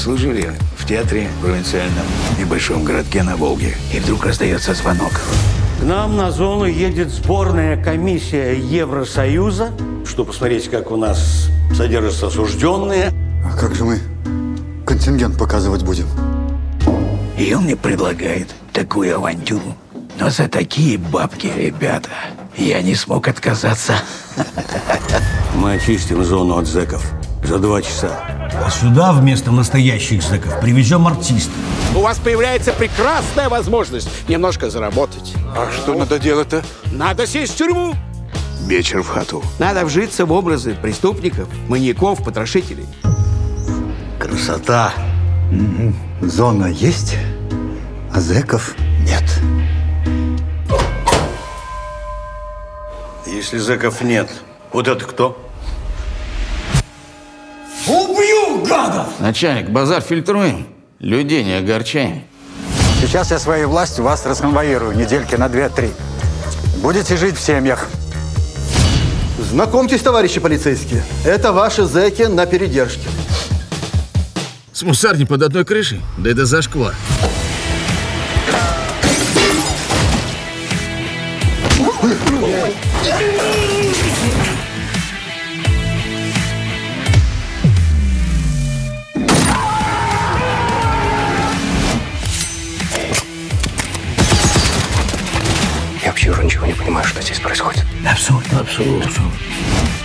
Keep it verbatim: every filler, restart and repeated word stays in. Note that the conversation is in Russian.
Служили в театре провинциальном и большом городке на Волге. И вдруг раздается звонок. К нам на зону едет сборная комиссия Евросоюза, чтобы посмотреть, как у нас содержатся осужденные. А как же мы контингент показывать будем? И он мне предлагает такую авантюру. Но за такие бабки, ребята, я не смог отказаться. Мы очистим зону от зэков за два часа. А сюда вместо настоящих зэков привезем артистов. У вас появляется прекрасная возможность немножко заработать. А что надо делать-то? Надо сесть в тюрьму. Вечер в хату. Надо вжиться в образы преступников, маньяков, потрошителей. Красота. Угу. Зона есть, а зэков нет. Если зэков нет, вот это кто? Убью, гадов! Начальник, базар фильтруем, людей не огорчаем. Сейчас я своей властью вас расконвоирую недельки на две-три. Будете жить в семьях. Знакомьтесь, товарищи полицейские. Это ваши зэки на передержке. С мусарни под одной крышей? Да это зашквар. Я вообще уже ничего не понимаю, что здесь происходит. Абсурд, абсурд, абсурд.